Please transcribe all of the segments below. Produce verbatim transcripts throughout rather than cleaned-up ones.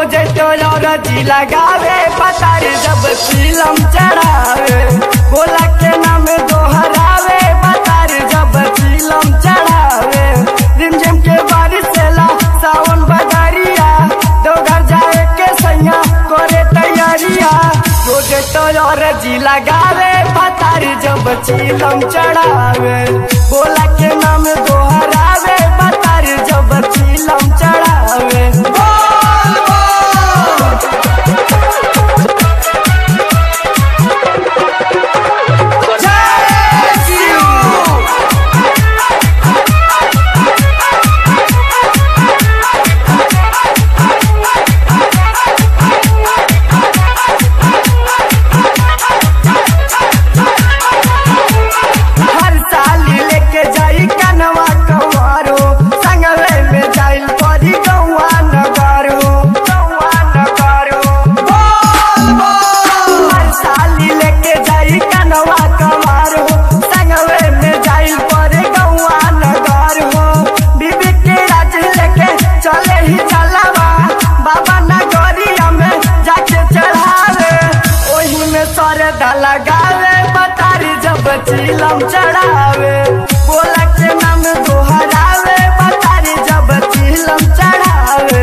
रोजे तो जी लगावे पतारी जब चिलम चढ़ावे। भोला के नाम दोहरावे पतारी जब चिलम चढ़ावे। रिमझिम के बारिश सेला सावन बदरिया दो घर जाए के सैया करे तैयारिया। रोजे तो जी लगावे पतारी जब चिलम चढ़ावे। भोला के नाम दोहरावे पतारी जब चिलम चढ़ावे। लगावे पतारी जब चिलम चढ़ावे। भोला के नाम दोहरावे पतारी जब चिलम चढ़ावे।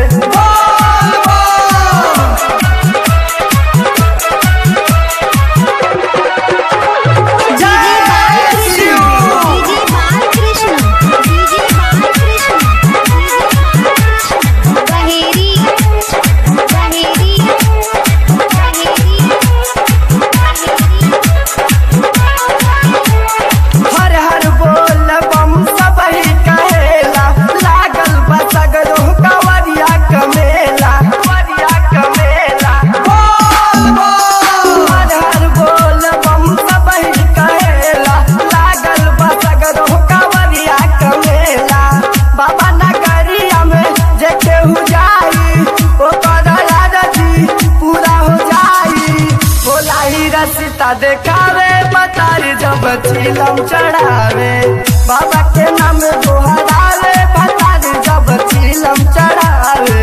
सीता देखावे पतारी जब चिलम चढ़ावे। बाबा के नाम दोहरावे पतारी जब चिलम चढ़ावे।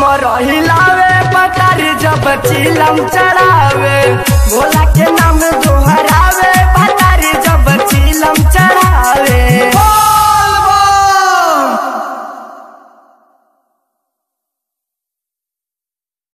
हिलावे पतारी जब चिलम चढ़ावे। भोला के नाम